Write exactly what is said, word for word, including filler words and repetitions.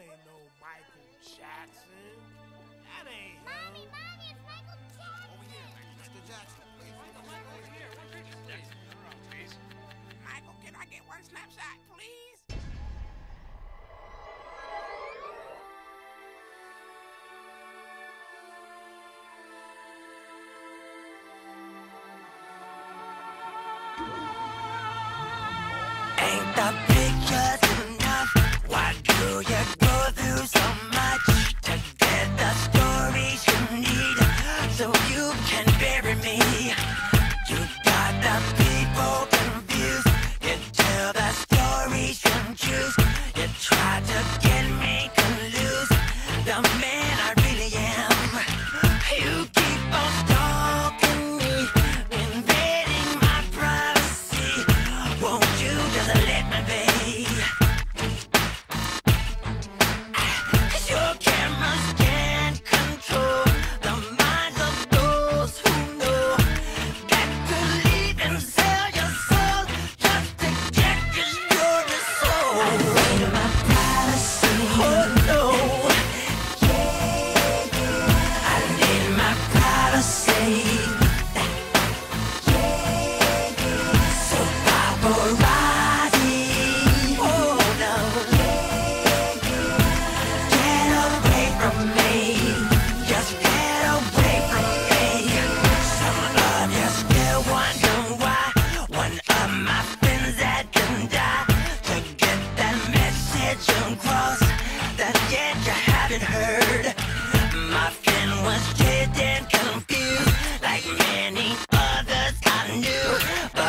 ain't no Michael Jackson. That ain't Mommy, him. Mommy, it's Michael Jackson! Over here, Mister Jackson, please. Michael, Michael, over here. One picture, please. Please. Michael, can I get one snapshot, please? Ain't the pictures enough? Why do you go through so much to get the stories you need so you can bury me? You got the people confused. You tell the stories you choose. You try to get me to lose the man I really am. You keep on stalking me, invading my privacy. Won't you just let me be? 'Cause your cameras can't control the minds of those who know that to leave and sell your soul just to get your story sold. I need my privacy. Oh no. I need my privacy. So paparazzi, oh no, get away from me, just get away from me. Some of you still wonder why one of my friends had to die to get that message across that yet you haven't heard. My friend was dead and confused like many others I knew, but